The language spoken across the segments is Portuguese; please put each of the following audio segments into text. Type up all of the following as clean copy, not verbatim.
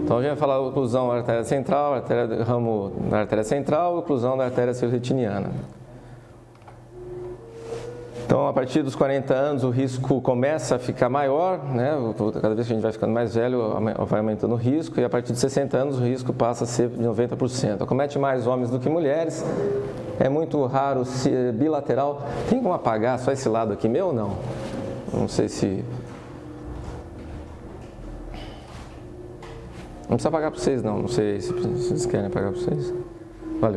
Então a gente vai falar oclusão da artéria central, ramo da artéria central, oclusão da artéria ciliotretiniana. Então, a partir dos 40 anos, o risco começa a ficar maior, né? Cada vez que a gente vai ficando mais velho, vai aumentando o risco, e a partir de 60 anos, o risco passa a ser de 90%. Acomete mais homens do que mulheres, é muito raro ser bilateral. Tem como apagar só esse lado aqui meu ou não? Não sei se... Não precisa apagar para vocês, não sei se vocês querem apagar para vocês. Valeu.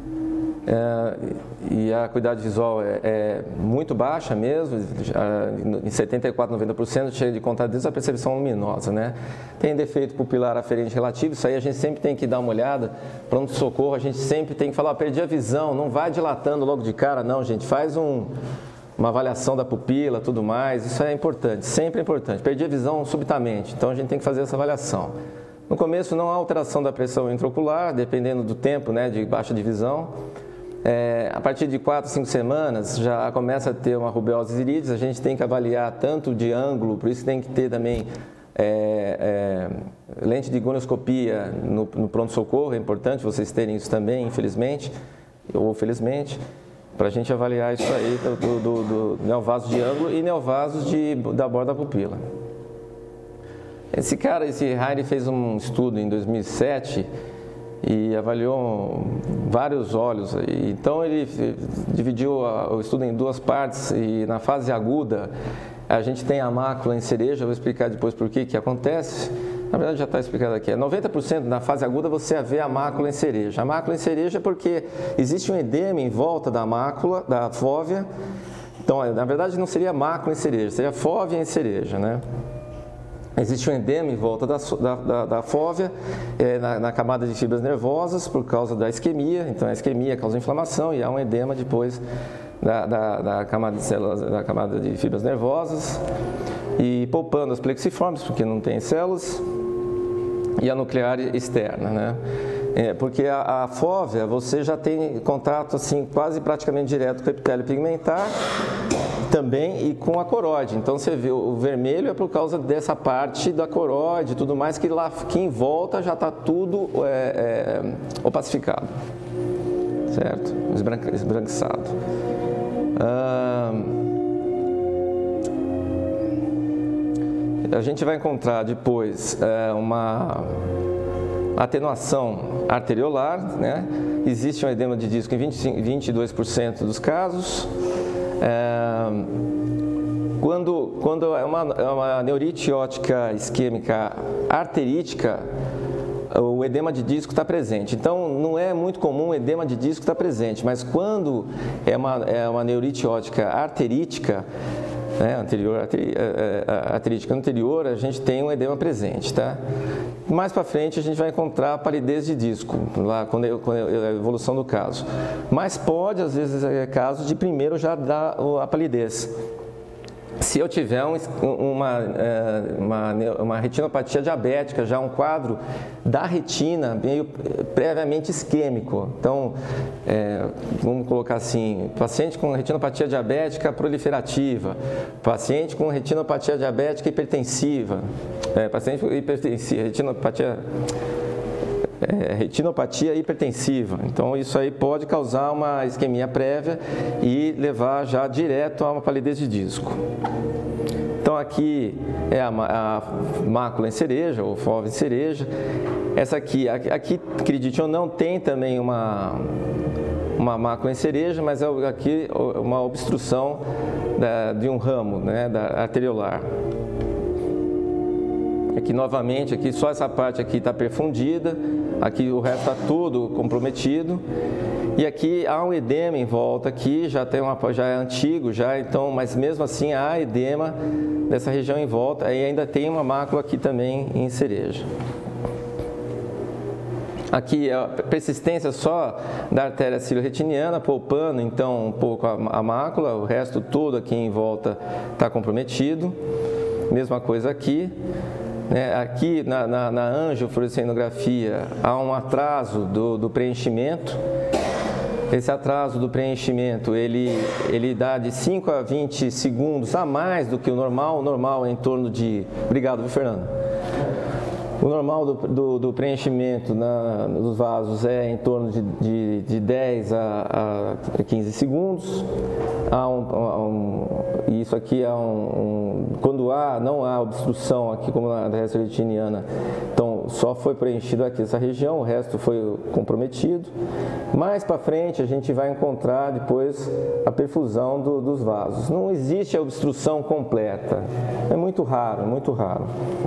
E a acuidade visual é muito baixa mesmo, em 74%, 90% chega de contato desde a percepção luminosa, né? Tem defeito pupilar aferente relativo, isso aí a gente sempre tem que dar uma olhada, pronto-socorro, a gente sempre tem que falar, perdi a visão, não vai dilatando logo de cara, não, gente, faz uma avaliação da pupila, tudo mais, isso é importante, sempre é importante, perdi a visão subitamente, então a gente tem que fazer essa avaliação. No começo não há alteração da pressão intraocular, dependendo do tempo, né, de baixa de visão. A partir de 4, 5 semanas já começa a ter uma rubeose irídea, a gente tem que avaliar tanto de ângulo, por isso tem que ter também lente de gonioscopia no pronto-socorro, é importante vocês terem isso também, infelizmente, ou felizmente, para a gente avaliar isso aí do neovaso de ângulo e neovasos da borda da pupila. Esse Heine fez um estudo em 2007 e avaliou vários olhos. Então ele dividiu o estudo em duas partes e na fase aguda a gente tem a mácula em cereja, eu vou explicar depois por que acontece. Na verdade já está explicado aqui, 90% na fase aguda você vê a mácula em cereja. A mácula em cereja é porque existe um edema em volta da mácula, da fóvea. Então na verdade não seria mácula em cereja, seria fóvea em cereja, né? Existe um edema em volta da fóvea, na camada de fibras nervosas, por causa da isquemia. Então, a isquemia causa inflamação e há um edema depois da camada de fibras nervosas. E poupando as plexiformes, porque não tem células, e a nuclear externa, né? Porque a fóvea, você já tem contato assim, quase praticamente direto com o epitélio pigmentar, também e com a coroide. Então você vê o vermelho é por causa dessa parte da coroide e tudo mais, que lá que em volta já está tudo opacificado, certo? Esbranquiçado. A gente vai encontrar depois uma atenuação arteriolar, né? Existe um edema de disco em 22% dos casos. Quando é uma neurite ótica isquêmica arterítica, o edema de disco está presente. Então, não é muito comum o edema de disco estar presente, mas quando é uma neurite ótica arterítica, né, arterítica anterior, a gente tem um edema presente, tá? Mais para frente a gente vai encontrar a palidez de disco, lá quando a evolução do caso. Mas pode, às vezes, é caso de primeiro já dar a palidez. Se eu tiver uma retinopatia diabética, já um quadro da retina meio previamente isquêmico, então, vamos colocar assim, paciente com retinopatia diabética proliferativa, paciente com retinopatia diabética hipertensiva, paciente com retinopatia hipertensiva. Então, isso aí pode causar uma isquemia prévia e levar já direto a uma palidez de disco. Então, aqui é a mácula em cereja, ou fóvea em cereja. Essa aqui, acredite ou não, tem também uma mácula em cereja, mas é aqui uma obstrução de um ramo, né, arteriolar. Aqui novamente, aqui só essa parte aqui está perfundida, aqui o resto está tudo comprometido. E aqui há um edema em volta, aqui já é antigo, então, mas mesmo assim há edema dessa região em volta, e ainda tem uma mácula aqui também em cereja. Aqui é a persistência só da artéria ciliorretiniana, poupando então um pouco a mácula, o resto todo aqui em volta está comprometido. Mesma coisa aqui. Aqui na angiofluorescenografia há um atraso do preenchimento. Esse atraso do preenchimento ele dá de 5 a 20 segundos a mais do que o normal. O normal é em torno de... Obrigado, Fernando. O normal do preenchimento dos vasos é em torno de 10 a 15 segundos. E isso aqui quando não há obstrução aqui, como na resta retiniana, então só foi preenchido aqui essa região, o resto foi comprometido. Mais para frente a gente vai encontrar depois a perfusão dos vasos. Não existe a obstrução completa, é muito raro, muito raro.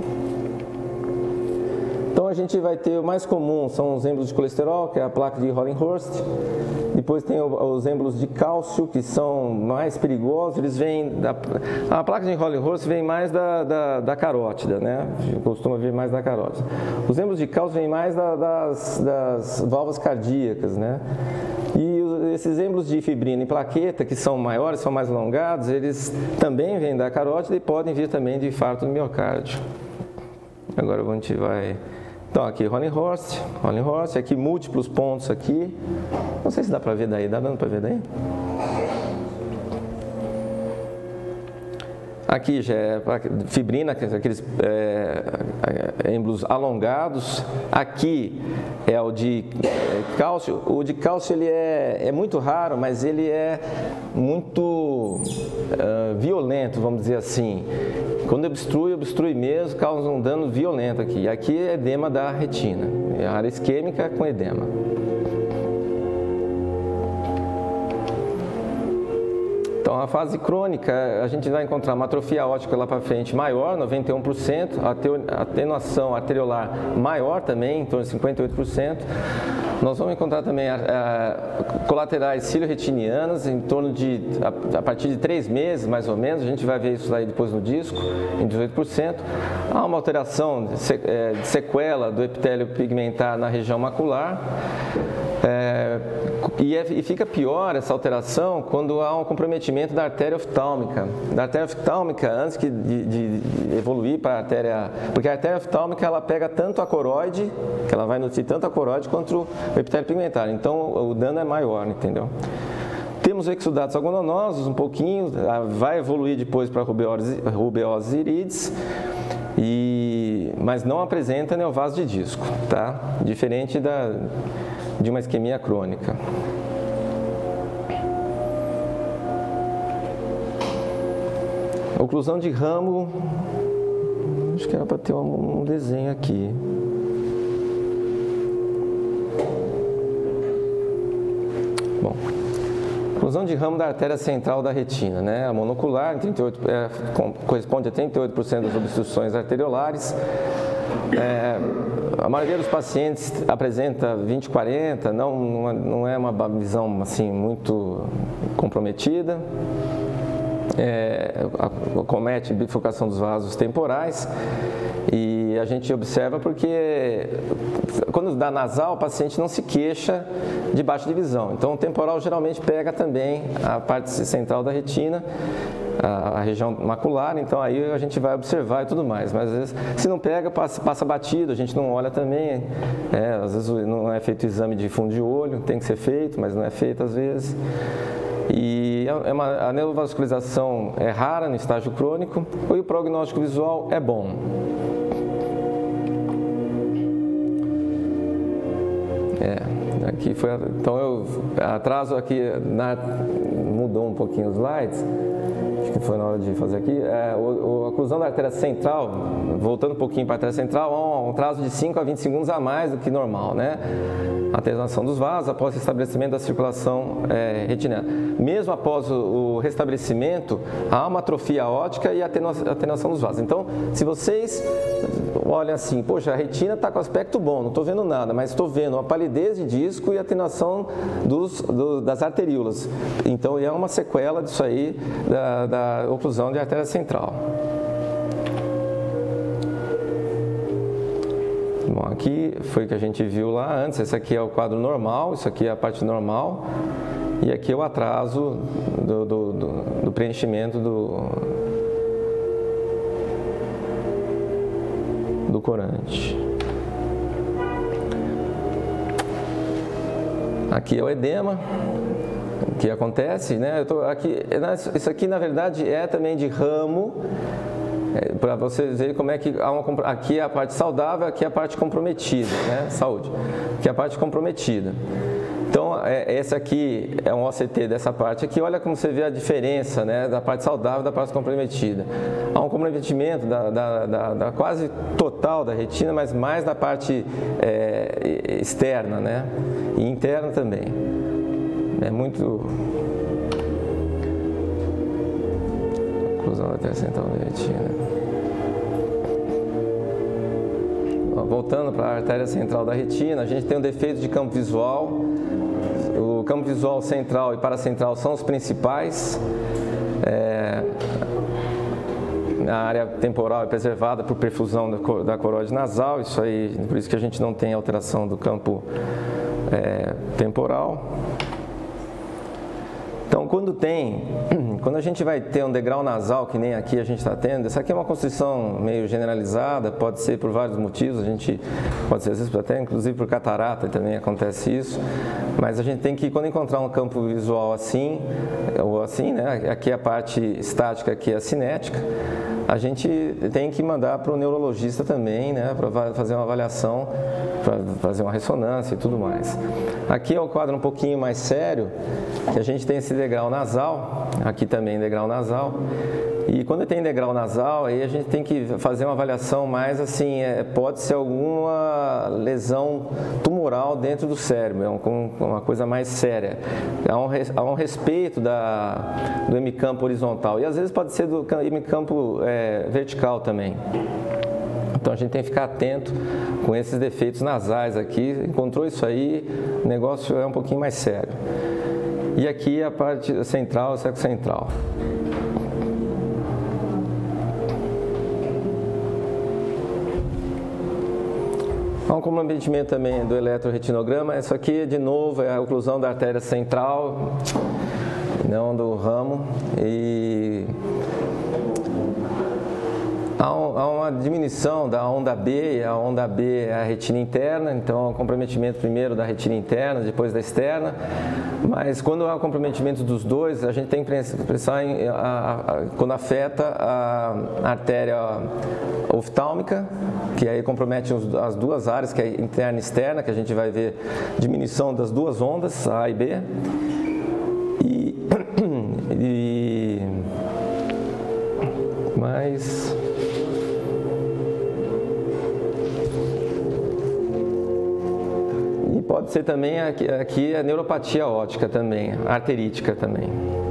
Então a gente vai ter o mais comum, são os êmbolos de colesterol, que é a placa de Hollinghurst. Depois tem os êmbolos de cálcio, que são mais perigosos. Eles vêm a placa de Hollinghurst vem mais da carótida, né? Costuma vir mais da carótida. Os êmbolos de cálcio vêm mais das válvulas cardíacas, né? E esses êmbolos de fibrina e plaqueta, que são maiores, são mais alongados, eles também vêm da carótida e podem vir também de infarto do miocárdio. Agora a gente vai... Então aqui Hollinghurst, aqui múltiplos pontos aqui. Não sei se dá para ver daí, dá dando para ver daí? Aqui já é fibrina, aqueles êmbolos alongados. Aqui é o de cálcio. O de cálcio ele é muito raro, mas ele é muito violento, vamos dizer assim. Quando obstrui mesmo, causa um dano violento aqui. E aqui é edema da retina, é a área isquêmica com edema. Então, a fase crônica, a gente vai encontrar uma atrofia óptica lá para frente maior, 91%, a atenuação arteriolar maior também, em torno de 58%. Nós vamos encontrar também colaterais ciliorretinianas em torno de, a partir de 3 meses, mais ou menos, a gente vai ver isso aí depois no disco, em 18%. Há uma alteração de sequela do epitélio pigmentar na região macular. E fica pior essa alteração quando há um comprometimento da artéria oftálmica. Da artéria oftálmica, antes de evoluir para a artéria... Porque a artéria oftálmica, ela pega tanto a coroide, que ela vai nutrir tanto a coroide, quanto o epitélio pigmentar. Então, o dano é maior, entendeu? Temos exudatos algodonosos, um pouquinho, vai evoluir depois para rubeose iridis, mas não apresenta neovaso de disco, tá? Diferente de uma isquemia crônica. Oclusão de ramo, acho que era para ter um desenho aqui. Bom, oclusão de ramo da artéria central da retina, né? A monocular, corresponde a 38% das obstruções arteriolares. A maioria dos pacientes apresenta 20/40, não é uma visão assim muito comprometida. Comete bifurcação dos vasos temporais e a gente observa porque quando dá nasal o paciente não se queixa de baixa de visão. Então o temporal geralmente pega também a parte central da retina, a região macular, então aí a gente vai observar e tudo mais, mas às vezes se não pega, passa batido, a gente não olha também, às vezes não é feito exame de fundo de olho, tem que ser feito, mas não é feito às vezes. E a neovascularização é rara no estágio crônico e o prognóstico visual é bom. Aqui foi, então eu atraso aqui, mudou um pouquinho os slides, acho que foi na hora de fazer aqui. A oclusão da artéria central, voltando um pouquinho para a artéria central, um atraso de 5 a 20 segundos a mais do que normal, né? A atenuação dos vasos após o restabelecimento da circulação retiniana. Mesmo após o restabelecimento, há uma atrofia óptica e atenuação dos vasos. Então, se vocês olham assim, poxa, a retina está com aspecto bom, não estou vendo nada, mas estou vendo uma palidez de disco e atenuação das arteríolas. Então, é uma sequela disso aí, da oclusão de artéria central. Bom, aqui foi o que a gente viu lá antes, esse aqui é o quadro normal, isso aqui é a parte normal, e aqui é o atraso do preenchimento do corante. Aqui é o edema, que acontece, né? Isso aqui na verdade é também de ramo, para vocês verem como é que aqui é a parte saudável, aqui é a parte comprometida, né? Saúde. Aqui é a parte comprometida. Então, esse aqui é um OCT dessa parte aqui. Olha como você vê a diferença, né, da parte saudável e da parte comprometida. Há um comprometimento da quase total da retina, mas mais da parte externa, né, e interna também. É muito... Oclusão da artéria central da retina. Voltando para a artéria central da retina, a gente tem um defeito de campo visual. O campo visual central e paracentral são os principais. A área temporal é preservada por perfusão da coroide nasal, isso aí, por isso que a gente não tem alteração do campo temporal. Então, quando a gente vai ter um degrau nasal, que nem aqui a gente está tendo, essa aqui é uma constrição meio generalizada, pode ser por vários motivos, pode ser às vezes até inclusive por catarata também acontece isso, mas a gente tem que, quando encontrar um campo visual assim, ou assim, né, aqui é a parte estática, aqui é a cinética, a gente tem que mandar para o neurologista também, né, para fazer uma avaliação, para fazer uma ressonância e tudo mais. Aqui é o quadro um pouquinho mais sério, que a gente tem esse degrau nasal, aqui também degrau nasal, e quando tem degrau nasal, aí a gente tem que fazer uma avaliação mais assim, pode ser alguma lesão tumoral dentro do cérebro, é uma coisa mais séria. Há um respeito do hemicampo horizontal, e às vezes pode ser do hemicampo vertical também. Então a gente tem que ficar atento com esses defeitos nasais aqui. Encontrou isso aí, o negócio é um pouquinho mais sério. E aqui a parte central, o sexo central. Há um comprometimento também do eletroretinograma. Isso aqui, de novo, é a oclusão da artéria central, não do ramo. E há uma diminuição da onda B, e a onda B é a retina interna, então há um comprometimento primeiro da retina interna, depois da externa, mas quando há o comprometimento dos dois, a gente tem que pensar quando afeta a artéria oftálmica, que aí compromete as duas áreas, que é interna e externa, que a gente vai ver diminuição das duas ondas, A e B, mas... Pode ser também aqui a neuropatia óptica também, arterítica também.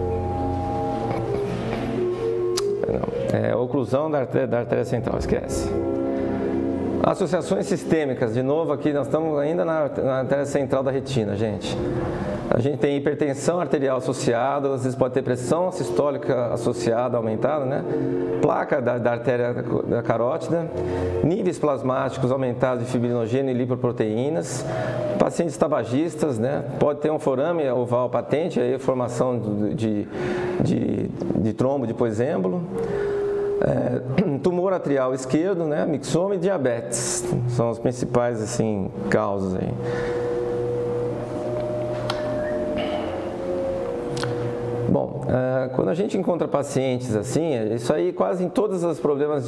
Oclusão da artéria central, esquece. Associações sistêmicas, de novo aqui nós estamos ainda na artéria central da retina, gente. A gente tem hipertensão arterial associada, às vezes pode ter pressão sistólica associada, aumentada, né? Placa da artéria da carótida, níveis plasmáticos aumentados de fibrinogênio e lipoproteínas, pacientes tabagistas, né? Pode ter um forame oval patente, aí formação de trombo de poisêmbolo, tumor atrial esquerdo, né? Mixoma e diabetes, são as principais assim, causas aí. Bom, quando a gente encontra pacientes assim, isso aí quase em todos os problemas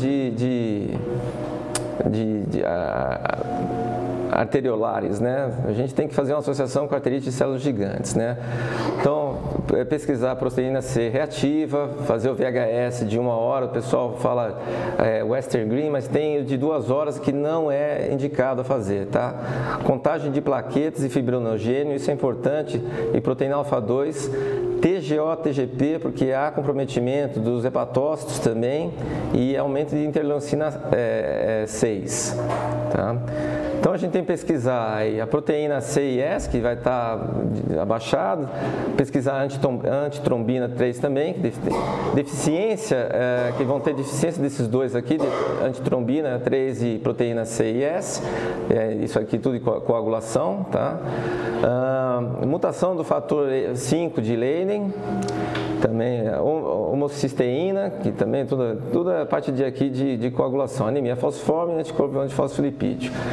arteriolares, né? A gente tem que fazer uma associação com arterite de células gigantes, né? Então, pesquisar a proteína C reativa, fazer o VHS de 1 hora, o pessoal fala Western Green, mas tem de 2 horas que não é indicado a fazer, tá? Contagem de plaquetas e fibrinogênio, isso é importante, e proteína alfa-2, TGO, TGP, porque há comprometimento dos hepatócitos também e aumento de interleucina 6, tá? Então a gente tem que pesquisar aí a proteína C e S, que vai estar abaixada, pesquisar a antitrombina 3 também, deficiência, que vão ter deficiência desses dois aqui, antitrombina 3 e proteína C e S, isso aqui tudo de coagulação, tá? Mutação do fator 5 de Leiden, também homocisteína, que também tudo é parte de coagulação, anemia falciforme e anticorpo antifosfolipídio.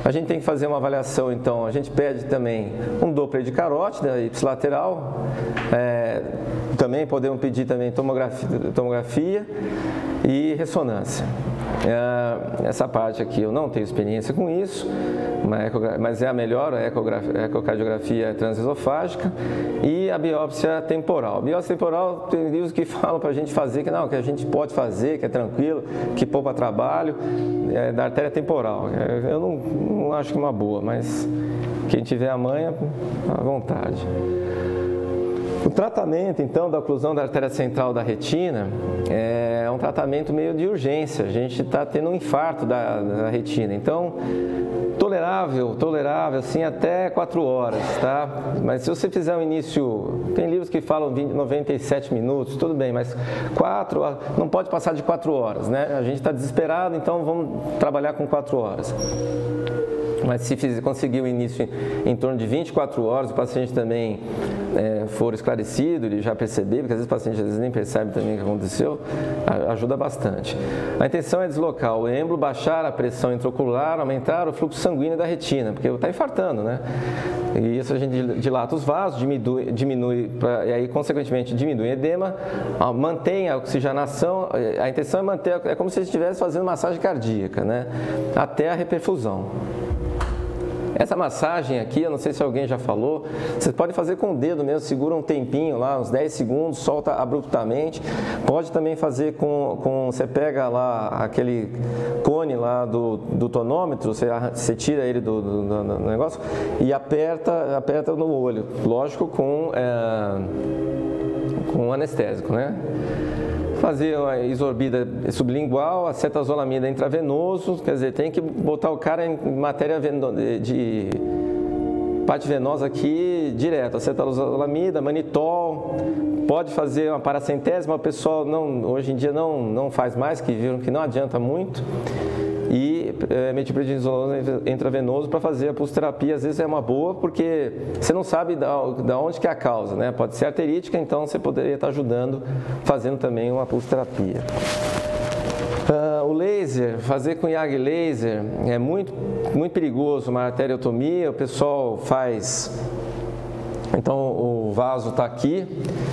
A gente tem que fazer uma avaliação, então, a gente pede também um Doppler de carótida ipsilateral, também podemos pedir também tomografia e ressonância. Essa parte aqui eu não tenho experiência com isso, mas é a melhor, a ecocardiografia transesofágica e a biópsia temporal. A biópsia temporal tem livros que falam para a gente fazer, que a gente pode fazer, que é tranquilo, que poupa trabalho, da artéria temporal. Eu não acho que é uma boa, mas quem tiver a manha, à vontade. O tratamento, então, da oclusão da artéria central da retina é um tratamento meio de urgência. A gente está tendo um infarto da retina. Então, tolerável, assim, até 4 horas, tá? Mas se você fizer um início... Tem livros que falam 97 minutos, tudo bem, mas 4... Não pode passar de 4 horas, né? A gente está desesperado, então vamos trabalhar com 4 horas. Mas se conseguir o início em torno de 24 horas, o paciente também for esclarecido, ele já perceber, porque às vezes o paciente às vezes nem percebe também o que aconteceu, ajuda bastante. A intenção é deslocar o êmbolo, baixar a pressão intraocular, aumentar o fluxo sanguíneo da retina, porque está infartando, né? E isso a gente dilata os vasos, diminui e aí consequentemente diminui o edema, mantém a oxigenação, a intenção é manter, é como se você estivesse fazendo massagem cardíaca, né? Até a reperfusão. Essa massagem aqui, eu não sei se alguém já falou, você pode fazer com o dedo mesmo, segura um tempinho lá, uns 10 segundos, solta abruptamente. Pode também fazer você pega lá aquele cone lá do tonômetro, você tira ele do negócio e aperta no olho, lógico com anestésico, né? Fazer uma isorbida sublingual, acetazolamida intravenoso, quer dizer, tem que botar o cara em matéria de parte venosa aqui direto, acetazolamida, manitol, pode fazer uma paracentésima, o pessoal hoje em dia não faz mais, que viram que não adianta muito, e metiprednisolona intravenoso para fazer a pulsoterapia, às vezes é uma boa, porque você não sabe da onde que é a causa, né? Pode ser arterítica, então você poderia estar ajudando, fazendo também uma pulsoterapia. O laser, fazer com YAG laser é muito perigoso, uma arteriotomia, o pessoal faz, então o vaso está aqui,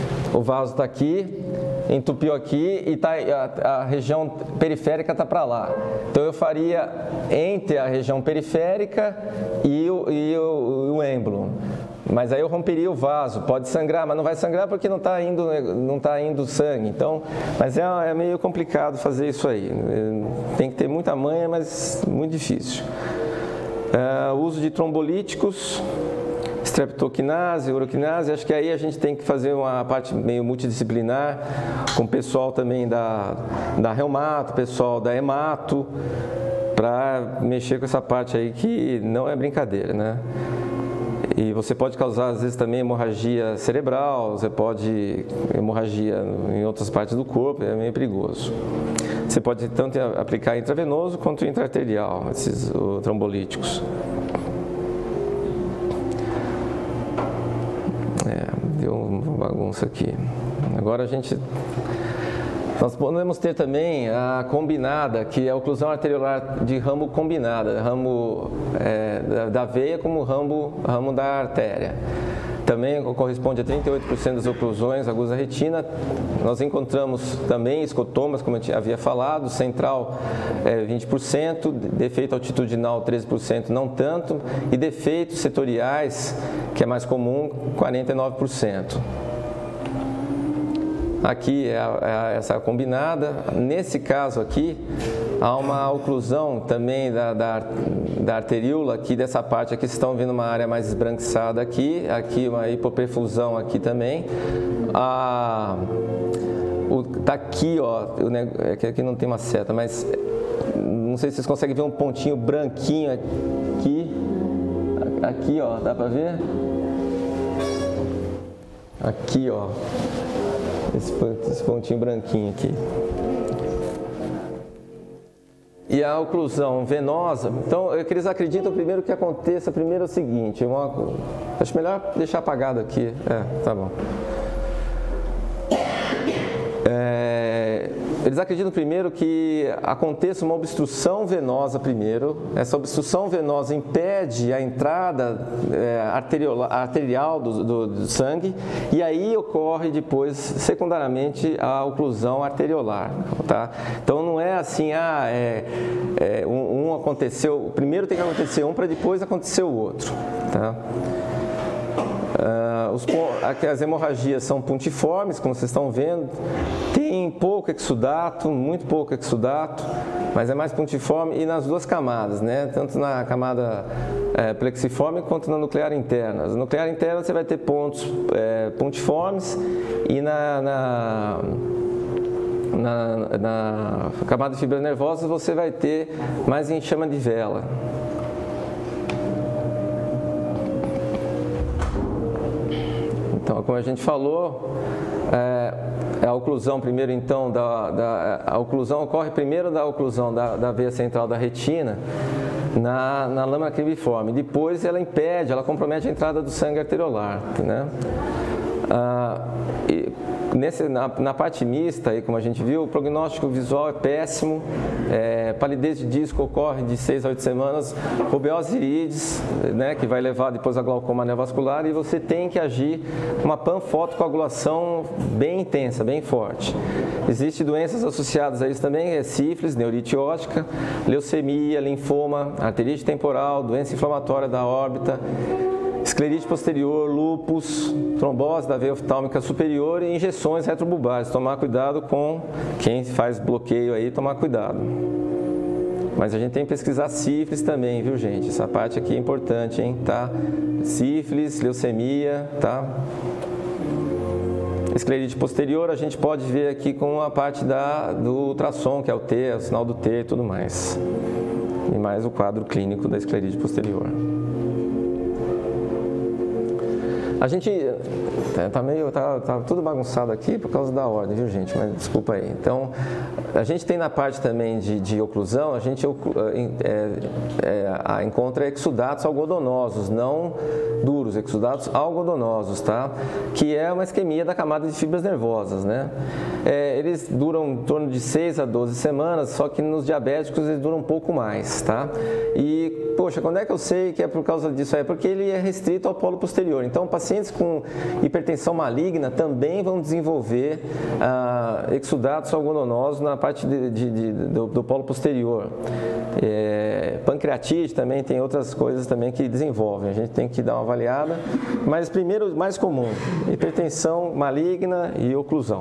entupiu aqui e a região periférica está para lá. Então eu faria entre a região periférica e o êmbolo. Mas aí eu romperia o vaso, pode sangrar, mas não vai sangrar porque não está indo sangue. Então, mas é meio complicado fazer isso aí. Tem que ter muita manha, mas muito difícil. O uso de trombolíticos, streptokinase, uroquinase, acho que aí a gente tem que fazer uma parte meio multidisciplinar, com o pessoal também da reumato, pessoal da hemato, para mexer com essa parte aí que não é brincadeira, né? E você pode causar, às vezes, também hemorragia cerebral, você pode hemorragia em outras partes do corpo, é meio perigoso. Você pode tanto aplicar intravenoso quanto intraarterial, esses trombolíticos. Deu uma bagunça aqui. Agora nós podemos ter também a combinada, que é a oclusão arteriolar de ramo combinada, ramo da veia como ramo da artéria. Também corresponde a 38% das oclusões agudas da retina. Nós encontramos também escotomas, como eu havia falado, central 20%, defeito altitudinal 13%, não tanto, e defeitos setoriais, que é mais comum, 49%. Aqui é essa combinada. Nesse caso aqui, há uma oclusão também da arteríola, aqui dessa parte aqui, vocês estão vendo uma área mais esbranquiçada aqui uma hipoperfusão aqui também. Tá aqui, ó, aqui não tem uma seta, mas não sei se vocês conseguem ver um pontinho branquinho aqui, ó, dá pra ver? Aqui, ó. Esse pontinho branquinho aqui. E a oclusão venosa, então é que eles acreditam primeiro que aconteça, primeiro é o seguinte, acho melhor deixar apagado aqui, tá bom. Eles acreditam primeiro que aconteça uma obstrução venosa primeiro. Essa obstrução venosa impede a entrada arterial do sangue e aí ocorre depois, secundariamente, a oclusão arteriolar. Tá? Então não é assim, um aconteceu, primeiro tem que acontecer um para depois acontecer o outro. Tá? As hemorragias são pontiformes, como vocês estão vendo, tem pouco exudato, muito pouco exudato, mas é mais pontiforme e nas duas camadas, né? Tanto na camada plexiforme quanto na nuclear interna. Na nuclear interna você vai ter pontos pontiformes e na camada de fibras nervosas você vai ter mais em chama de vela. Então, como a gente falou, a oclusão primeiro, então, a oclusão ocorre primeiro da oclusão da veia central da retina na lâmina cribriforme. Depois ela impede, ela compromete a entrada do sangue arteriolar, né? Na parte mista, aí, como a gente viu, o prognóstico visual é péssimo, palidez de disco ocorre de 6 a 8 semanas, rubeose iridis, né, que vai levar depois a glaucoma neovascular, e você tem que agir uma panfotocoagulação bem intensa, bem forte. Existem doenças associadas a isso também, sífilis, neurite óptica, leucemia, linfoma, arterite temporal, doença inflamatória da órbita, esclerite posterior, lúpus, trombose da veia oftálmica superior e injeções retrobulbares. Tomar cuidado com quem faz bloqueio aí, tomar cuidado. Mas a gente tem que pesquisar sífilis também, viu, gente? Essa parte aqui é importante, hein? Tá? Sífilis, leucemia, tá? Esclerite posterior a gente pode ver aqui com a parte do ultrassom, que é o T, o sinal do T e tudo mais. E mais o quadro clínico da esclerite posterior. A gente tá tudo bagunçado aqui por causa da ordem, viu, gente? Mas desculpa aí. Então, a gente tem na parte também de oclusão, a gente encontra exudatos algodonosos, não duros, exudatos algodonosos, tá? Que é uma isquemia da camada de fibras nervosas, né? Eles duram em torno de 6 a 12 semanas, só que nos diabéticos eles duram um pouco mais, tá? E, poxa, quando é que eu sei que é por causa disso? É porque ele é restrito ao polo posterior. Então, pacientes com hipertensão maligna também vão desenvolver exudatos algodonosos na parte do polo posterior. Pancreatite também tem outras coisas também que desenvolvem. A gente tem que dar uma avaliada. Mas primeiro, mais comum, hipertensão maligna e oclusão.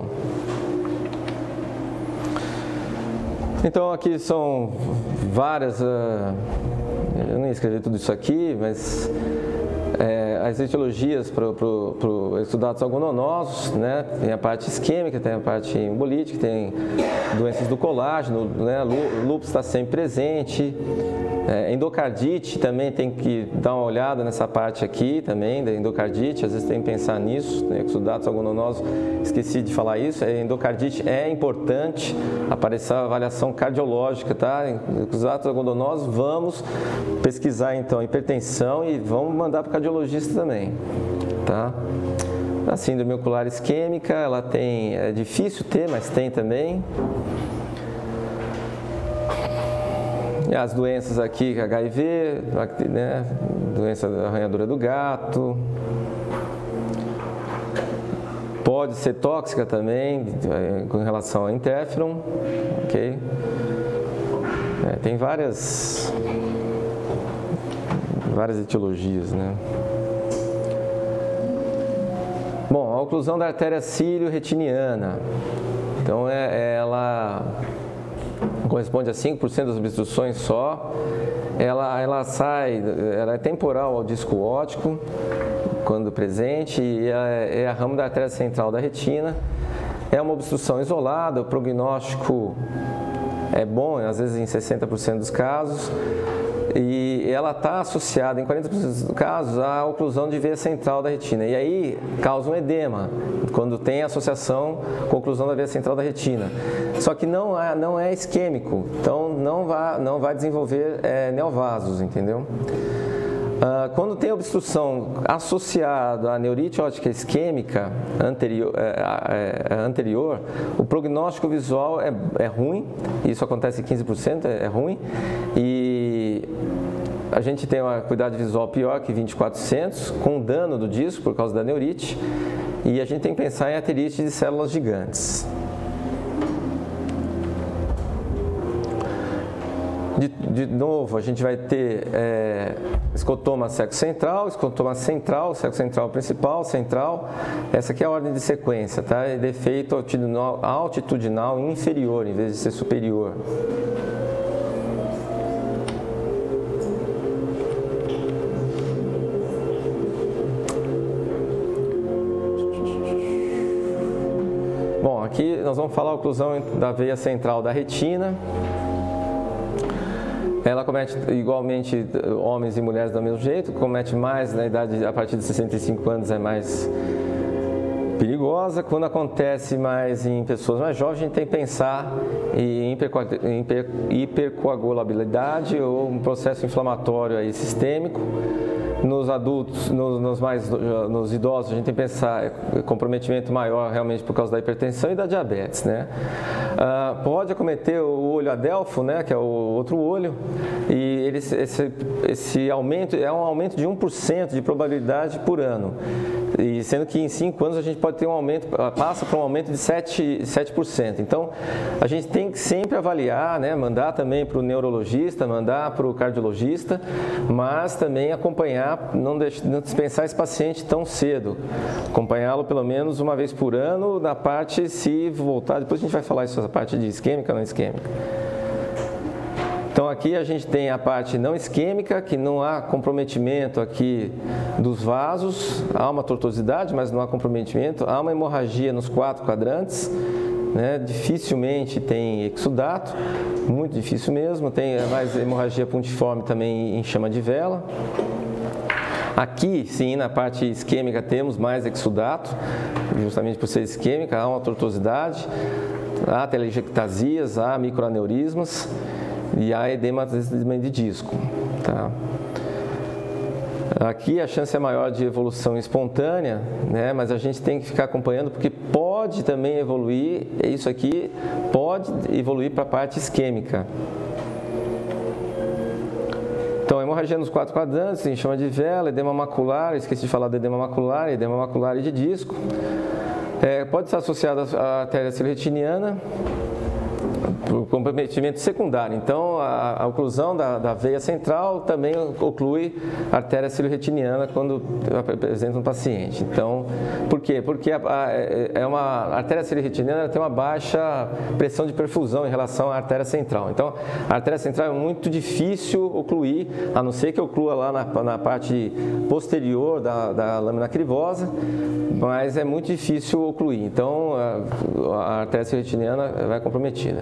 Então, aqui são várias... eu não ia escrever tudo isso aqui, mas... as etiologias para exudatos algodonosos, né? Tem a parte isquêmica, tem a parte embolítica, tem doenças do colágeno, né? Lúpus está sempre presente, endocardite também tem que dar uma olhada nessa parte aqui também, da endocardite, às vezes tem que pensar nisso, né? Exudatos algodonosos, esqueci de falar isso, endocardite é importante, aparecer a avaliação cardiológica, tá? Exudatos algodonosos, vamos pesquisar então hipertensão e vamos mandar para o cardiologista também, tá? A síndrome ocular isquêmica, ela tem, é difícil ter, mas tem também. E as doenças aqui, HIV, né? Doença da arranhadura do gato. Pode ser tóxica também, com relação ao interferon, ok? Tem várias etiologias, né? Bom, a oclusão da artéria cílio-retiniana. Então, ela corresponde a 5% das obstruções só. Ela é temporal ao disco óptico, quando presente, e é a ramo da artéria central da retina. É uma obstrução isolada, o prognóstico é bom, às vezes em 60% dos casos. E ela está associada, em 40% dos casos, à oclusão de veia central da retina. E aí causa um edema, quando tem associação com a oclusão da veia central da retina. Só que não é isquêmico, então não vai desenvolver neovasos, entendeu? Quando tem obstrução associada à neurite óptica isquêmica anterior, o prognóstico visual é ruim, isso acontece em 15%, é ruim, e a gente tem uma acuidade visual pior que 2400, com dano do disco por causa da neurite, e a gente tem que pensar em aterite de células gigantes. De novo, a gente vai ter escotoma seco central, seco central principal, central. Essa aqui é a ordem de sequência, tá? É defeito altitudinal inferior, em vez de ser superior. Bom, aqui nós vamos falar a oclusão da veia central da retina. Ela comete igualmente homens e mulheres do mesmo jeito, comete mais na idade, a partir de 65 anos é mais perigosa. Quando acontece mais em pessoas mais jovens, a gente tem que pensar em hipercoagulabilidade ou um processo inflamatório aí sistêmico. Nos adultos, nos idosos, a gente tem que pensar comprometimento maior realmente por causa da hipertensão e da diabetes, né? Pode acometer o olho adelfo, né, que é o outro olho, e esse aumento é um aumento de 1% de probabilidade por ano. E sendo que em 5 anos a gente pode ter um aumento, passa para um aumento de 7%. Então, a gente tem que sempre avaliar, né, mandar também para o neurologista, mandar para o cardiologista, mas também acompanhar, não dispensar esse paciente tão cedo. Acompanhá-lo pelo menos uma vez por ano na parte, se voltar, depois a gente vai falar isso, essa parte de isquêmica ou não isquêmica. Então aqui a gente tem a parte não isquêmica, que não há comprometimento aqui dos vasos, há uma tortuosidade, mas não há comprometimento, há uma hemorragia nos 4 quadrantes, né? Dificilmente tem exudato, muito difícil mesmo, tem mais hemorragia puntiforme também em chama de vela. Aqui, sim, na parte isquêmica temos mais exudato, justamente por ser isquêmica, há uma tortuosidade, há telangiectasias, há microaneurismas, e há edema de disco, tá? Aqui a chance é maior de evolução espontânea, né? Mas a gente tem que ficar acompanhando porque pode também evoluir, isso aqui pode evoluir para a parte isquêmica. Então, hemorragia nos 4 quadrantes, em chama de vela, edema macular, esqueci de falar do edema macular e de disco. Pode estar associado à artéria ciliretiniana, por comprometimento secundário. Então, a oclusão da veia central também oclui a artéria ciliretiniana quando apresenta um paciente. Então, por quê? Porque a artéria ciliretiniana tem uma baixa pressão de perfusão em relação à artéria central. Então, a artéria central é muito difícil ocluir, a não ser que oclua lá na parte posterior da lâmina crivosa, mas é muito difícil ocluir. Então, a artéria ciliretiniana vai comprometida.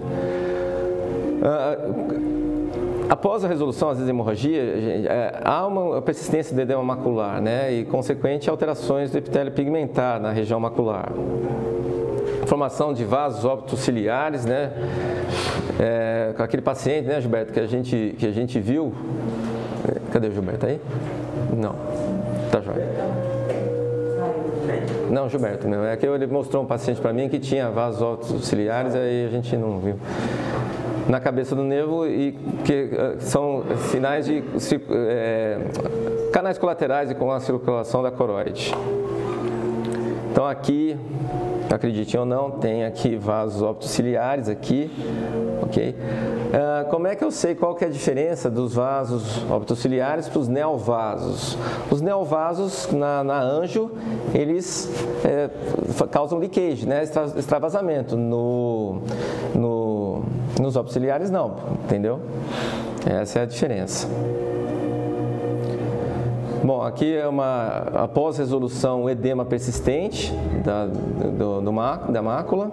Após a resolução, às vezes, da hemorragia, há uma persistência do edema macular, né, e consequente alterações do epitélio pigmentar na região macular. Formação de vasos ópticos ciliares, né, com aquele paciente, né, Gilberto, que a gente viu. Cadê o Gilberto aí? Não, tá jóia. Não, Gilberto, não. É que ele mostrou um paciente para mim que tinha vasos ópticos ciliares, aí a gente não viu. Na cabeça do nervo, e que são sinais de canais colaterais e com a circulação da coroide. Então aqui, acreditem ou não, tem aqui vasos ópticos ciliares aqui, ok? Como é que eu sei qual que é a diferença dos vasos ópticos ciliares para os neovasos? Os neovasos na anjo, eles causam leakage, né? Extravasamento. Nos ópticos ciliares não, entendeu? Essa é a diferença. Bom, aqui é após resolução, edema persistente da mácula.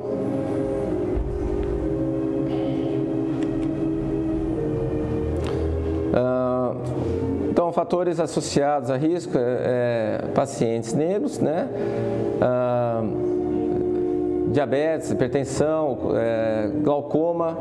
Então, fatores associados a risco, pacientes negros, né? diabetes, hipertensão, glaucoma.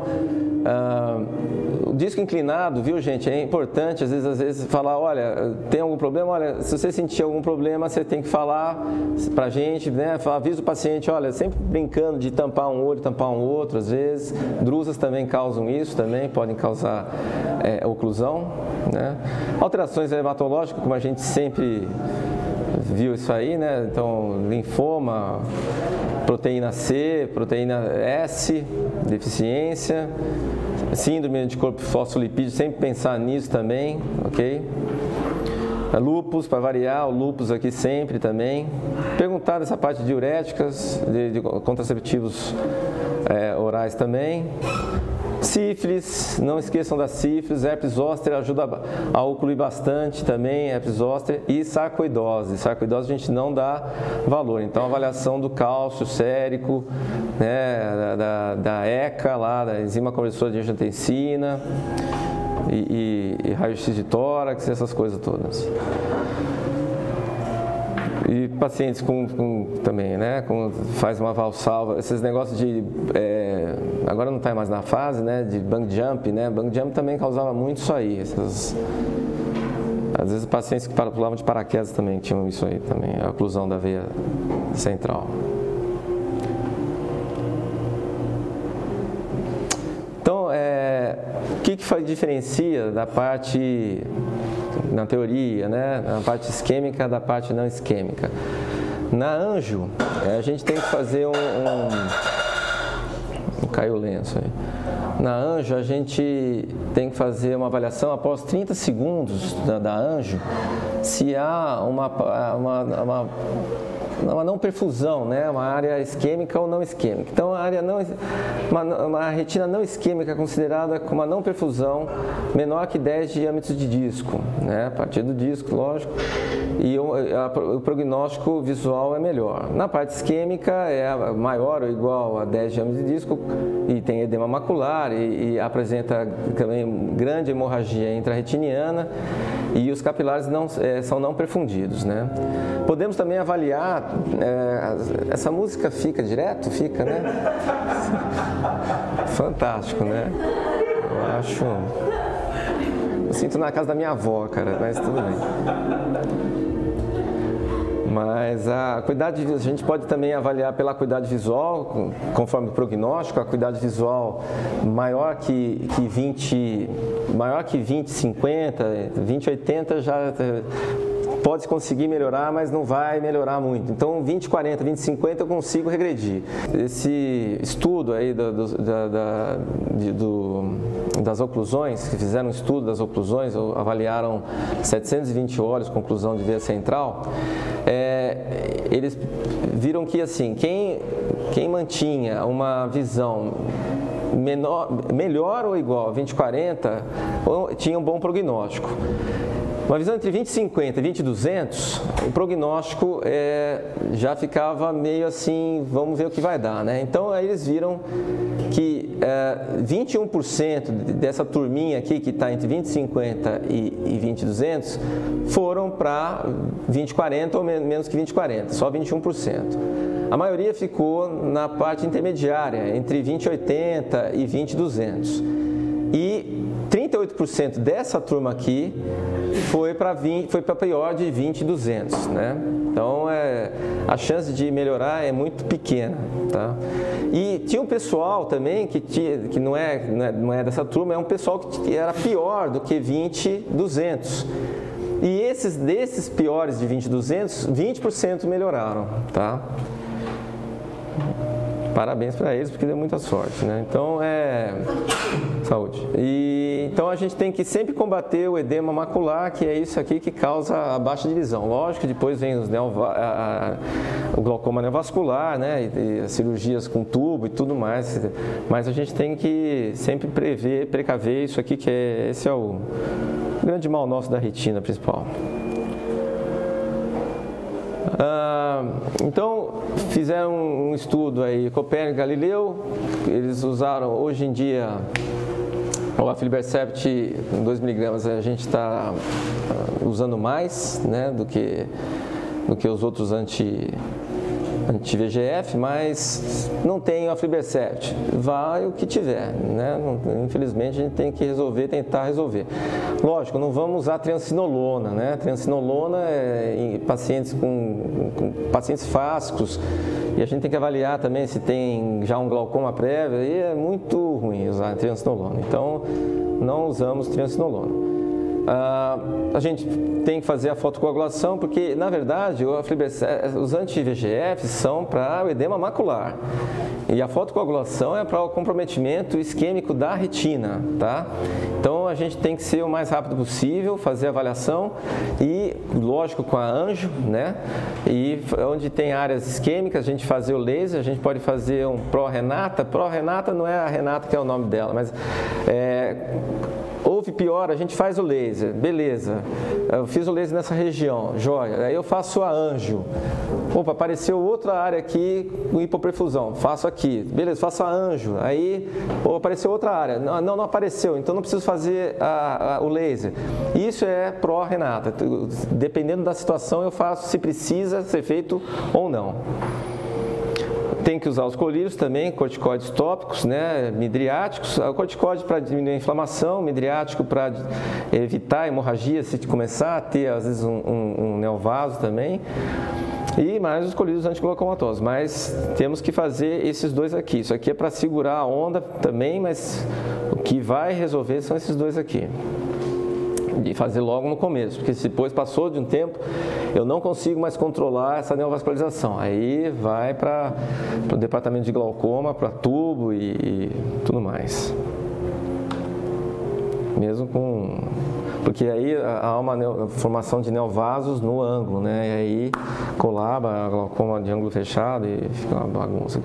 O disco inclinado, viu, gente, é importante às vezes falar, olha, tem algum problema? Olha, se você sentir algum problema, você tem que falar pra gente, né? Avisa o paciente, olha, sempre brincando de tampar um olho, tampar um outro, às vezes. Drusas também causam isso, também podem causar oclusão, né? Alterações hematológicas, como a gente sempre viu isso aí, né? Então, linfoma, proteína C, proteína S, deficiência, síndrome de anticorpo fosfolipídio, sempre pensar nisso também, ok? Lúpus, para variar, o lúpus aqui sempre também. Perguntar dessa parte de diuréticas, de contraceptivos orais também. Sífilis, não esqueçam da sífilis, herpes zoster ajuda a ocluir bastante também, herpes zoster, e sarcoidose. Sarcoidose a gente não dá valor, então avaliação do cálcio sérico, né, da ECA, lá, da enzima conversora de angiotensina, e raio-x de tórax, essas coisas todas. E pacientes com também, né, faz uma valsalva, esses negócios de, agora não está mais na fase, né, de bang jump, né, bang jump também causava muito isso aí, às vezes pacientes que pulavam de paraquedas também tinham isso aí também, a oclusão da veia central. Então, o que diferencia da parte, na teoria, né, na parte isquêmica da parte não isquêmica? Na anjo, a gente tem que fazer caiu o lenço aí. Na anjo, a gente tem que fazer uma avaliação após 30 segundos da anjo, se há uma não perfusão, né? Uma área isquêmica ou não isquêmica. Então, a área uma retina não isquêmica é considerada como uma não perfusão menor que 10 diâmetros de disco, né? A partir do disco, lógico, e o prognóstico visual é melhor. Na parte isquêmica é maior ou igual a 10 diâmetros de disco e tem edema macular e apresenta também grande hemorragia intrarretiniana e os capilares são não perfundidos, né? Podemos também avaliar, essa música fica direto? Fica, né? Fantástico, né? Eu sinto na casa da minha avó, cara, mas tudo bem. Mas a gente pode também avaliar pela acuidade visual, conforme o prognóstico, a acuidade visual maior que 20, 50, 20, 80 já pode conseguir melhorar, mas não vai melhorar muito. Então, 20, 40, 20, 50 eu consigo regredir. Esse estudo aí das oclusões, que fizeram um estudo das oclusões, avaliaram 720 olhos com oclusão de veia central, eles viram que, assim, quem mantinha uma visão melhor ou igual a 20, 40, tinha um bom prognóstico. Uma visão entre 20 e 50 e 20 e 200, o prognóstico já ficava meio assim, vamos ver o que vai dar, né? Então, aí eles viram que 21% dessa turminha aqui, que está entre 20 e 50 e 20 e 200, foram para 20 e 40 ou menos que 20 e 40, só 21%. A maioria ficou na parte intermediária, entre 20 e 80 e 20 e 200. E 38% dessa turma aqui foi para pior de 20 e 200, né? Então, a chance de melhorar é muito pequena, tá? E tinha um pessoal também que não é dessa turma, é um pessoal que era pior do que 20 e 200. E desses piores de 20 e 200, 20% melhoraram, tá? Parabéns para eles, porque deu muita sorte, né? Então, saúde. Então, a gente tem que sempre combater o edema macular, que é isso aqui que causa a baixa de visão. Lógico que depois vem o glaucoma neovascular, né? E as cirurgias com tubo e tudo mais. Mas a gente tem que sempre precaver isso aqui, esse é o grande mal nosso da retina principal. Então, fizeram um estudo aí, Copérnico e Galileu, eles usaram, hoje em dia, o aflibercept em 2 miligramas a gente está usando mais, né, do que os outros anti-VEGF, mas não tem aflibercept. Vai o que tiver, né? Infelizmente a gente tem que tentar resolver. Lógico, não vamos usar triamcinolona, né? Triamcinolona é em pacientes com pacientes fásicos, e a gente tem que avaliar também se tem já um glaucoma prévio, e é muito ruim usar triamcinolona. Então, não usamos triamcinolona. A gente tem que fazer a fotocoagulação, porque, na verdade, os anti-VEGF são para o edema macular. E a fotocoagulação é para o comprometimento isquêmico da retina, tá? Então, a gente tem que ser o mais rápido possível, fazer a avaliação e, lógico, com a anjo, né? E onde tem áreas isquêmicas, a gente fazer o laser, a gente pode fazer um pró-renata. Pró-renata não é a Renata que é o nome dela, mas houve pior, a gente faz o laser, beleza, eu fiz o laser nessa região, joia, aí eu faço a anjo, opa, apareceu outra área aqui com hipoperfusão, faço aqui, beleza, faço a anjo, aí apareceu outra área, não apareceu, então não preciso fazer o laser. Isso é pró-renata, dependendo da situação eu faço se precisa ser feito ou não. Tem que usar os colírios também, corticoides tópicos, né, midriáticos, o corticóide para diminuir a inflamação, midriático para evitar a hemorragia, se começar a ter às vezes um neovaso também, e mais os colírios antiglaucomatosos, mas temos que fazer esses dois aqui. Isso aqui é para segurar a onda também, mas o que vai resolver são esses dois aqui. De fazer logo no começo, porque se depois passou de um tempo, eu não consigo mais controlar essa neovascularização. Aí vai para o departamento de glaucoma, para tubo e tudo mais. Mesmo com... Porque aí há uma formação de neovasos no ângulo, né? E aí colaba a glaucoma de ângulo fechado e fica uma bagunça.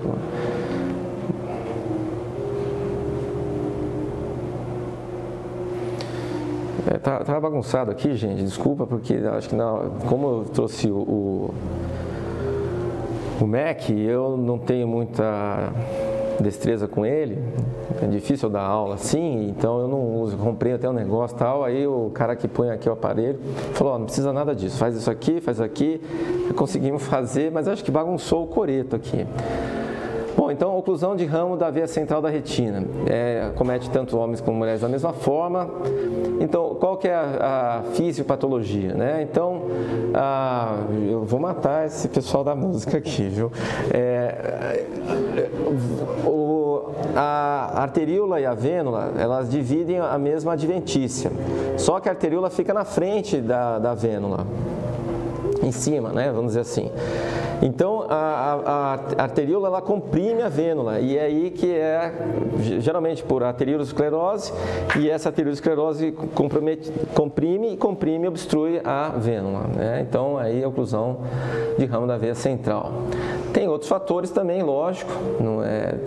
Tá bagunçado aqui, gente, desculpa, porque acho que como eu trouxe o Mac, eu não tenho muita destreza com ele, é difícil eu dar aula assim, então eu não uso, comprei até um negócio e tal, aí o cara que põe aqui o aparelho falou, não precisa nada disso, faz isso aqui, faz aqui, conseguimos fazer, mas acho que bagunçou o coreto aqui. Bom, então, oclusão de ramo da veia central da retina. Comete tanto homens como mulheres da mesma forma. Então, qual que é a fisiopatologia, né? Então, eu vou matar esse pessoal da música aqui, viu? A arteríola e a vênula, elas dividem a mesma adventícia. Só que a arteríola fica na frente da vênula. Em cima, né? Vamos dizer assim. Então, a arteríola, ela comprime a vênula, e é aí que geralmente por arteriosclerose, e essa arteriosclerose comprime e obstrui a vênula, né? Então, aí a oclusão de ramo da veia central. Tem outros fatores também, lógico, não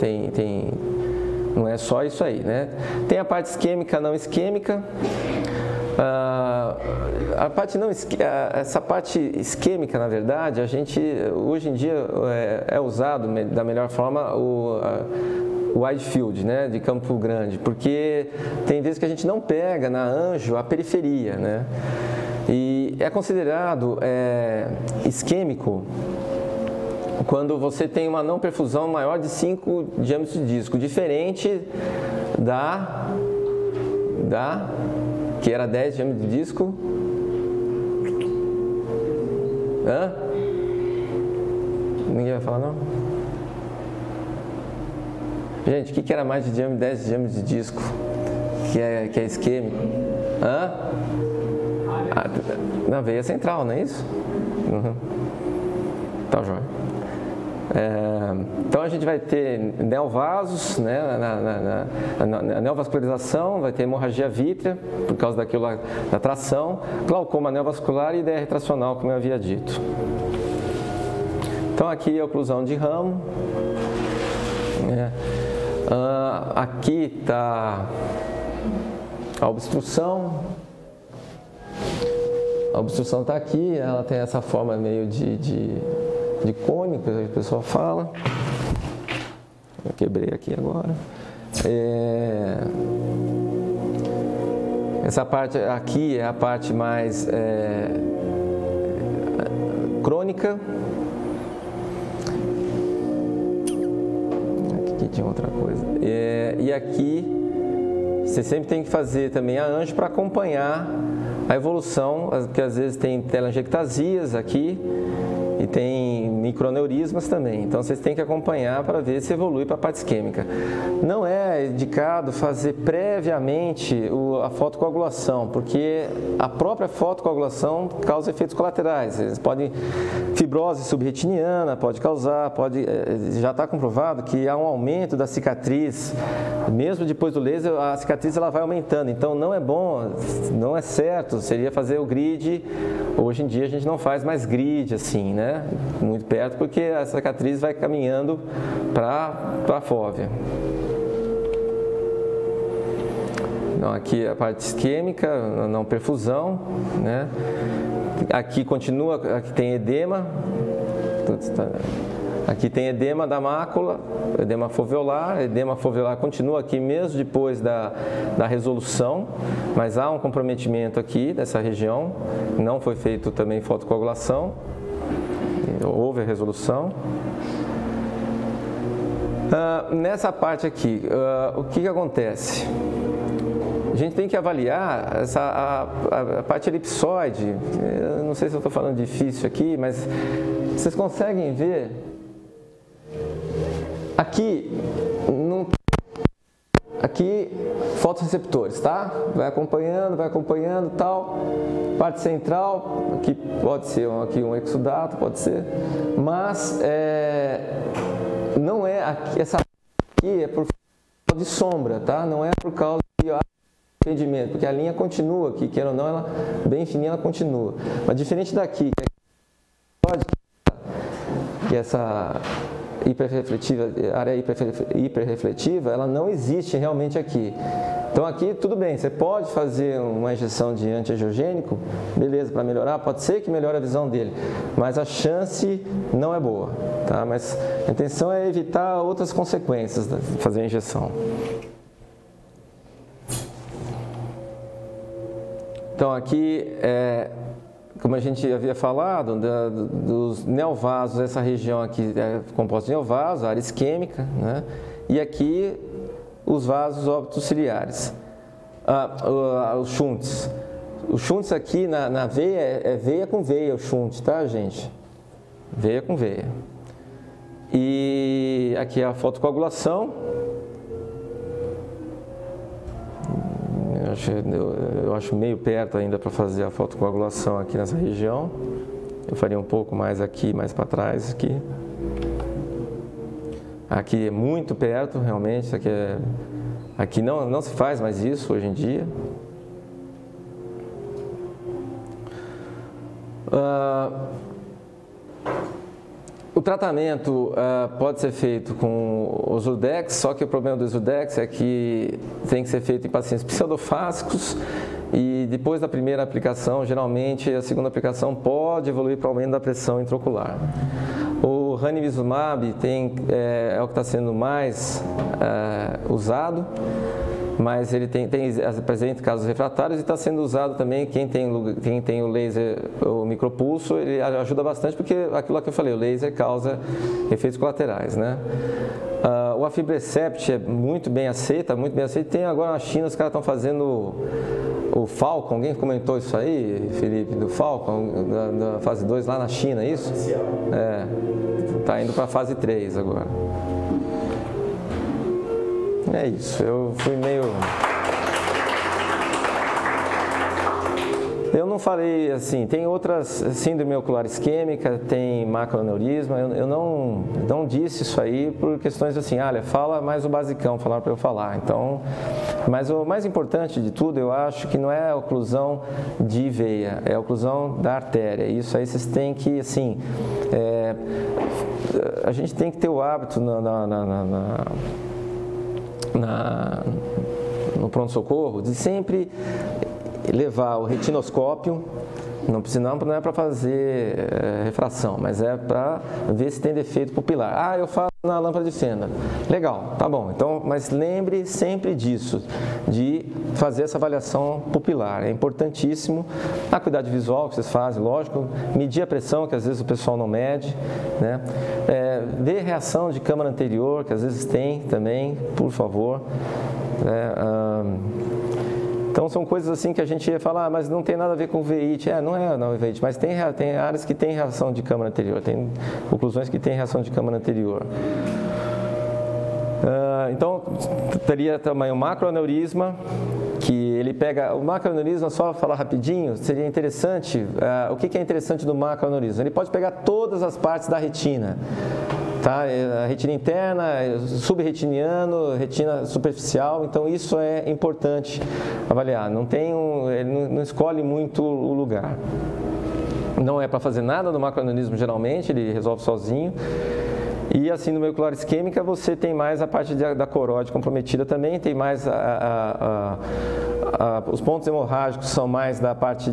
é só isso aí, né? Tem a parte isquêmica, não isquêmica. Essa parte isquêmica, na verdade, a gente hoje em dia é usado da melhor forma o wide field, né, de campo grande, porque tem vezes que a gente não pega na anjo a periferia, né, e é considerado isquêmico quando você tem uma não perfusão maior de 5 diâmetros de disco, diferente que era 10 diâmetros de disco. Hã? Ninguém vai falar não? Gente, o que era mais de 10 diâmetros de disco? Que é isquêmico? Hã? Na veia central, não é isso? Uhum. Tá, joia. Então a gente vai ter neovasos, né, na neovascularização, vai ter hemorragia vítrea, por causa daquilo lá, da tração, glaucoma neovascular e ideia retracional, como eu havia dito. Então aqui é a oclusão de ramo. Aqui está a obstrução. A obstrução está aqui, ela tem essa forma meio de cone, que o pessoal fala. Eu quebrei aqui agora. Essa parte aqui é a parte mais crônica. aqui tinha outra coisa. E aqui você sempre tem que fazer também a anjo para acompanhar a evolução, porque às vezes tem telangiectasias aqui e tem microneurismas também. Então vocês têm que acompanhar para ver se evolui para a parte isquêmica. Não é indicado fazer previamente a fotocoagulação, porque a própria fotocoagulação causa efeitos colaterais. Eles podem, fibrose subretiniana pode causar, já está comprovado que há um aumento da cicatriz, mesmo depois do laser, a cicatriz ela vai aumentando. Então não é bom, não é certo, seria fazer o grid. Hoje em dia a gente não faz mais grid assim, né? Muito perto, porque a cicatriz vai caminhando para a fóvea. Então, aqui a parte isquêmica, não perfusão, né? Aqui continua, aqui tem edema, aqui tem edema da mácula, edema foveolar continua aqui mesmo depois da resolução, mas há um comprometimento aqui dessa região, não foi feito também fotocoagulação, houve a resolução. Nessa parte aqui, o que acontece? A gente tem que avaliar a parte elipsoide. Eu não sei se eu estou falando difícil aqui, mas vocês conseguem ver aqui, aqui fotorreceptores, tá? Vai acompanhando tal. Parte central, aqui pode ser um exudato, pode ser, mas não é aqui, essa aqui é por causa de sombra, tá? Não é por causa de impedimento, porque a linha continua aqui, quer ou não, ela bem fininha, ela continua. Mas diferente daqui, que essa área hiperrefletiva, ela não existe realmente aqui. Então aqui tudo bem, você pode fazer uma injeção de antiangiogênico, beleza, para melhorar, pode ser que melhore a visão dele, mas a chance não é boa, tá? Mas a intenção é evitar outras consequências de fazer a injeção. Então aqui, como a gente havia falado, dos neovasos, essa região aqui é composta de neovasos, área isquêmica, né? E aqui os vasos óptico-ciliares, os shunts. Os shunts aqui na veia, é veia com veia o shunt, tá, gente? Veia com veia. E aqui é a fotocoagulação. Eu acho meio perto ainda para fazer a fotocoagulação aqui nessa região. Eu faria um pouco mais aqui, mais para trás aqui. Aqui é muito perto, realmente. Isso aqui não se faz mais isso hoje em dia. O tratamento pode ser feito com o Zurdex, só que o problema do Zurdex é que tem que ser feito em pacientes pseudofásicos e depois da primeira aplicação, geralmente a segunda aplicação pode evoluir para o aumento da pressão intraocular. O ranibizumab é o que está sendo mais usado, mas ele apresenta casos refratários e está sendo usado também, quem tem o laser, o micropulso, ele ajuda bastante, porque aquilo que eu falei, o laser causa efeitos colaterais, né? O aflibercept é muito bem aceito, tem agora na China, os caras estão fazendo o Falcon, alguém comentou isso aí, Felipe, do Falcon, da fase 2 lá na China, é isso? Está indo para a fase 3 agora. É isso, eu fui meio... Eu não falei assim, tem outras, síndrome ocular isquêmica, tem macroneurisma, eu não disse isso aí por questões assim, olha, fala mais o basicão, falaram para eu falar. Então, mas o mais importante de tudo, eu acho que não é a oclusão de veia, é a oclusão da artéria. Isso aí vocês têm que, assim, a gente tem que ter o hábito no pronto-socorro de sempre levar o retinoscópio Não é para fazer refração, mas é para ver se tem defeito pupilar. Ah, eu faço na lâmpada de fenda. Legal, tá bom. Então, mas lembre sempre disso, de fazer essa avaliação pupilar. É importantíssimo. A acuidade visual que vocês fazem, lógico. Medir a pressão, que às vezes o pessoal não mede, né? Ver reação de câmara anterior, que às vezes tem também, por favor. Então, são coisas assim que a gente ia falar, mas não tem nada a ver com veite. Não é veite, mas tem áreas que tem reação de câmara anterior, tem oclusões que tem reação de câmara anterior. Então, teria também o macroaneurisma, que ele pega... O macroaneurisma, só falar rapidinho, seria interessante... O que é interessante do macroaneurisma? Ele pode pegar todas as partes da retina. Tá? A retina interna, subretiniano, retina superficial, então isso é importante avaliar. Ele não escolhe muito o lugar. Não é para fazer nada no macroaneurisma geralmente, ele resolve sozinho. E a síndrome ocular isquêmica, você tem mais a parte da coroide comprometida também, tem mais os pontos hemorrágicos são mais da parte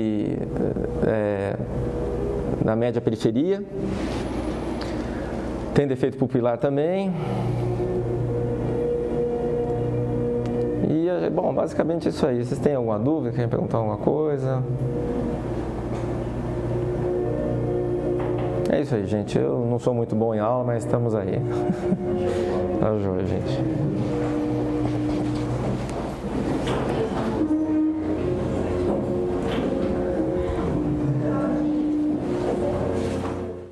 da média periferia. Tem defeito pupilar também. E, bom, basicamente isso aí. Vocês têm alguma dúvida? Querem perguntar alguma coisa? É isso aí, gente. Eu não sou muito bom em aula, mas estamos aí. Tá joia, gente.